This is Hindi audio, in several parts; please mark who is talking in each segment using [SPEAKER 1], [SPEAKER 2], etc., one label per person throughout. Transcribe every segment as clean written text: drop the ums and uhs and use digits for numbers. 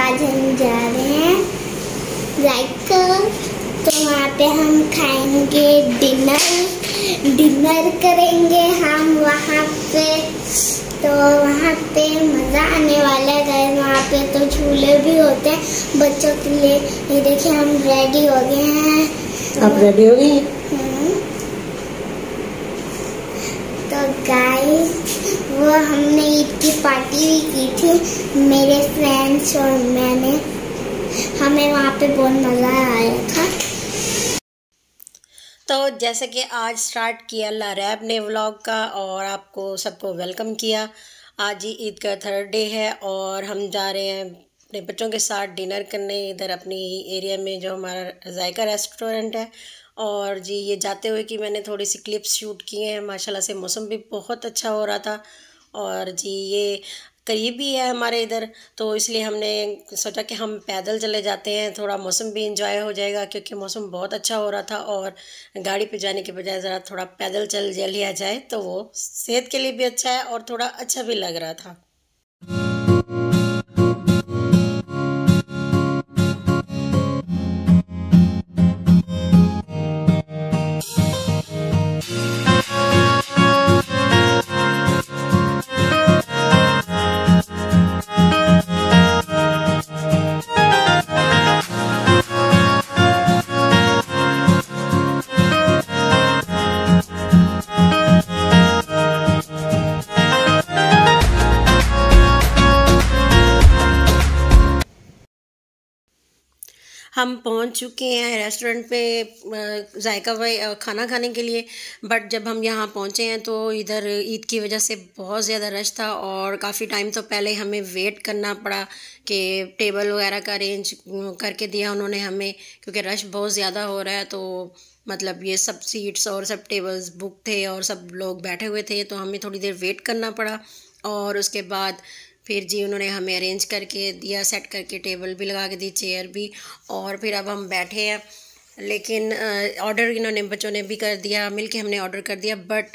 [SPEAKER 1] आज हम जा रहे हैं जायका, तो वहाँ पे हम खाएंगे डिनर करेंगे हम वहाँ पे। तो वहाँ पे मज़ा आने वाला है। वहाँ पे तो झूले भी होते हैं बच्चों के लिए। ये देखिए हम रेडी हो गए हैं।
[SPEAKER 2] आप रेडी हो गई?
[SPEAKER 1] तो गाइस वो हमने ईद की पार्टी भी की थी मेरे फ्रेंड्स और मैंने। हमें वहाँ पे बहुत मज़ा आया था।
[SPEAKER 2] तो जैसे कि आज स्टार्ट किया लारैब ने व्लॉग का और आपको सबको वेलकम किया। आज ही ईद का थर्ड डे है और हम जा रहे हैं अपने बच्चों के साथ डिनर करने इधर अपनी एरिया में जो हमारा जायका रेस्टोरेंट है। और जी ये जाते हुए कि मैंने थोड़ी सी क्लिप्स शूट किए हैं। माशाल्लाह से मौसम भी बहुत अच्छा हो रहा था और जी ये करीब ही है हमारे इधर, तो इसलिए हमने सोचा कि हम पैदल चले जाते हैं, थोड़ा मौसम भी इंजॉय हो जाएगा क्योंकि मौसम बहुत अच्छा हो रहा था। और गाड़ी पे जाने के बजाय ज़रा थोड़ा पैदल चल लिया जाए तो वो सेहत के लिए भी अच्छा है और थोड़ा अच्छा भी लग रहा था। हम पहुंच चुके हैं रेस्टोरेंट पे जायका भाई खाना खाने के लिए। बट जब हम यहाँ पहुँचे हैं तो इधर ईद की वजह से बहुत ज़्यादा रश था और काफ़ी टाइम तो पहले हमें वेट करना पड़ा कि टेबल वगैरह का अरेंज करके दिया उन्होंने हमें, क्योंकि रश बहुत ज़्यादा हो रहा है। तो मतलब ये सब सीट्स और सब टेबल्स बुक थे और सब लोग बैठे हुए थे, तो हमें थोड़ी देर वेट करना पड़ा। और उसके बाद फिर जी उन्होंने हमें अरेंज करके दिया, सेट करके टेबल भी लगा के दी, चेयर भी। और फिर अब हम बैठे हैं, लेकिन ऑर्डर इन्होंने बच्चों ने भी कर दिया, मिलके हमने ऑर्डर कर दिया। बट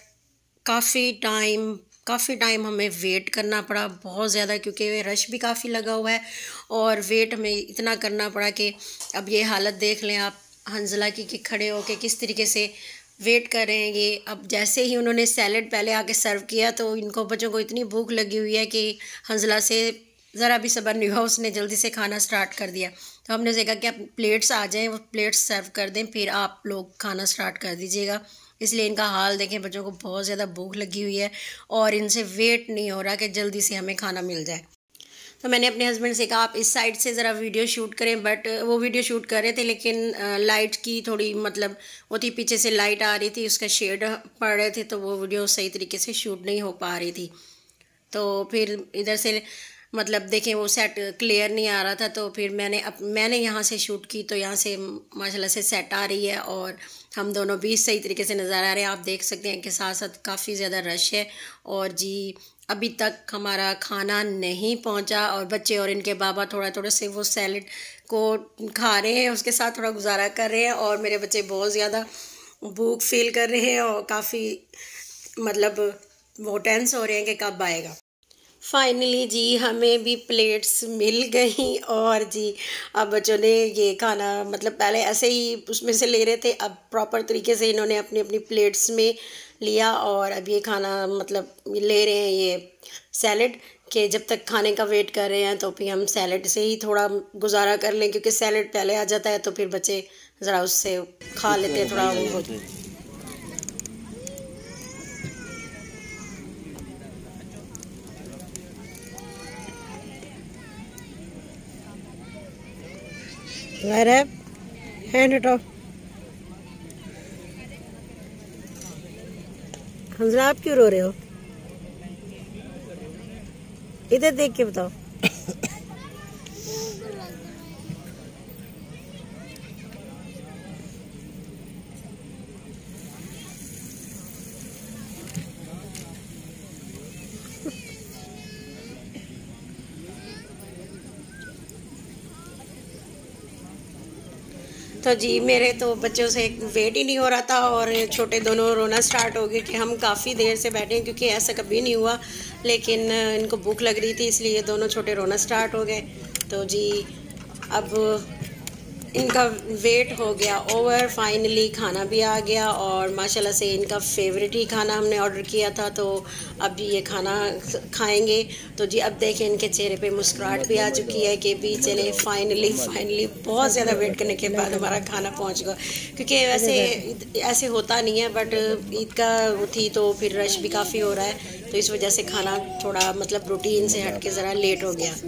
[SPEAKER 2] काफ़ी टाइम हमें वेट करना पड़ा बहुत ज़्यादा, क्योंकि रश भी काफ़ी लगा हुआ है और वेट हमें इतना करना पड़ा कि अब ये हालत देख लें आप हंजला की कि खड़े होके किस तरीके से वेट कर रहे हैं ये। अब जैसे ही उन्होंने सैलेड पहले आके सर्व किया तो इनको बच्चों को इतनी भूख लगी हुई है कि हंजला से ज़रा भी सब्र नहीं हुआ, उसने जल्दी से खाना स्टार्ट कर दिया। तो हमने देखा कि आप प्लेट्स आ जाएं, वो प्लेट्स सर्व कर दें, फिर आप लोग खाना स्टार्ट कर दीजिएगा। इसलिए इनका हाल देखें, बच्चों को बहुत ज़्यादा भूख लगी हुई है और इनसे वेट नहीं हो रहा कि जल्दी से हमें खाना मिल जाए। तो मैंने अपने हस्बैंड से कहा आप इस साइड से ज़रा वीडियो शूट करें, बट वो वीडियो शूट कर रहे थे लेकिन लाइट की थोड़ी मतलब वो थी, पीछे से लाइट आ रही थी, उसका शेड पड़ रहे थे, तो वो वीडियो सही तरीके से शूट नहीं हो पा रही थी। तो फिर इधर से मतलब देखें वो सेट क्लियर नहीं आ रहा था, तो फिर मैंने यहाँ से शूट की, तो यहाँ से माशाल्लाह से सेट आ रही है और हम दोनों भी सही तरीके से नज़र आ रहे हैं। आप देख सकते हैं कि साथ साथ काफ़ी ज़्यादा रश है और जी अभी तक हमारा खाना नहीं पहुंचा और बच्चे और इनके बाबा थोड़ा से वो सैलेड को खा रहे हैं, उसके साथ थोड़ा गुजारा कर रहे हैं। और मेरे बच्चे बहुत ज़्यादा भूख फील कर रहे हैं और काफ़ी मतलब वो टेंस हो रहे हैं कि कब आएगा। फाइनली जी हमें भी प्लेट्स मिल गई और जी अब बच्चों ने ये खाना मतलब पहले ऐसे ही उसमें से ले रहे थे, अब प्रॉपर तरीके से इन्होंने अपनी अपनी प्लेट्स में लिया और अब ये खाना मतलब ले रहे हैं ये सैलेड के जब तक खाने का वेट कर रहे हैं। तो फिर हम सैलेड से ही थोड़ा गुजारा कर लें, क्योंकि सैलेड पहले आ जाता है तो फिर बच्चे ज़रा उससे खा लेते हैं थोड़ा उनको। लारैब हैंड हटाओ। हंजला आप क्यों रो रहे हो? इधर देख के बताओ। तो जी मेरे तो बच्चों से वेट ही नहीं हो रहा था और छोटे दोनों रोना स्टार्ट हो गए कि हम काफ़ी देर से बैठे हैं, क्योंकि ऐसा कभी नहीं हुआ, लेकिन इनको भूख लग रही थी इसलिए दोनों छोटे रोना स्टार्ट हो गए। तो जी अब इनका वेट हो गया ओवर, फाइनली खाना भी आ गया और माशाल्लाह से इनका फेवरेट ही खाना हमने ऑर्डर किया था, तो अब ये खाना खाएंगे। तो जी अब देखें इनके चेहरे पे मुस्कुराहट भी आ चुकी है कि भी चले फाइनली बहुत ज़्यादा वेट करने के बाद हमारा खाना पहुंच गया, क्योंकि वैसे ऐसे होता नहीं है, बट ईद का थी तो फिर रश भी काफ़ी हो रहा है, तो इस वजह से खाना थोड़ा मतलब रूटीन से हट के ज़रा लेट हो गया।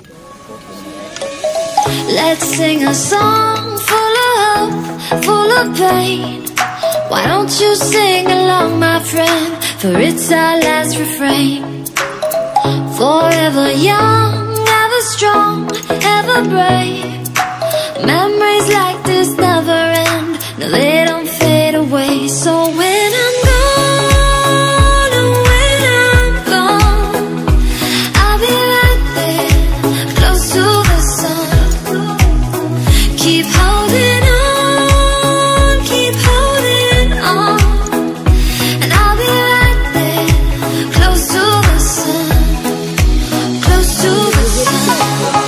[SPEAKER 3] Let's sing a song full of hope, full of pain. Why don't you sing along, my friend? For it's our last refrain. Forever young, ever strong, ever brave. Memories like this never end. No, they don't fade away. So when I'm gone, and when I'm gone, I'll be right there, close to the sun. Keep holding on, and I'll be right there, close to the sun, close to the sun.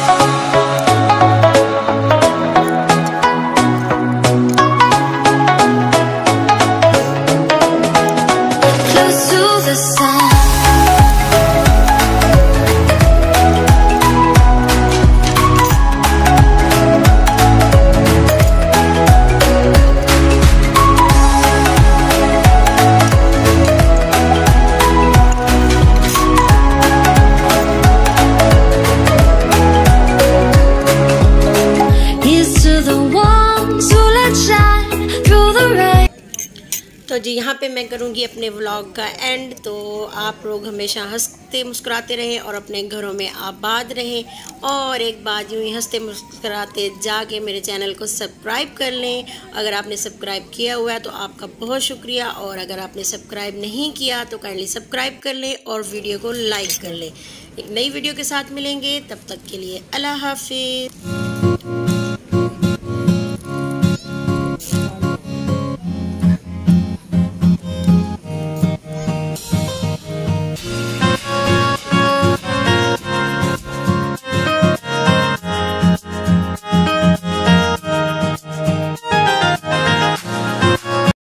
[SPEAKER 3] Close to the sun.
[SPEAKER 2] तो जी यहाँ पे मैं करूँगी अपने व्लॉग का एंड। तो आप लोग हमेशा हंसते मुस्कुराते रहें और अपने घरों में आबाद रहें, और एक बात यूँ ही हंसते मुस्कुराते जाके मेरे चैनल को सब्सक्राइब कर लें। अगर आपने सब्सक्राइब किया हुआ है तो आपका बहुत शुक्रिया, और अगर आपने सब्सक्राइब नहीं किया तो काइंडली सब्सक्राइब कर लें और वीडियो को लाइक कर लें। एक नई वीडियो के साथ मिलेंगे, तब तक के लिए अल्लाह हाफिज़।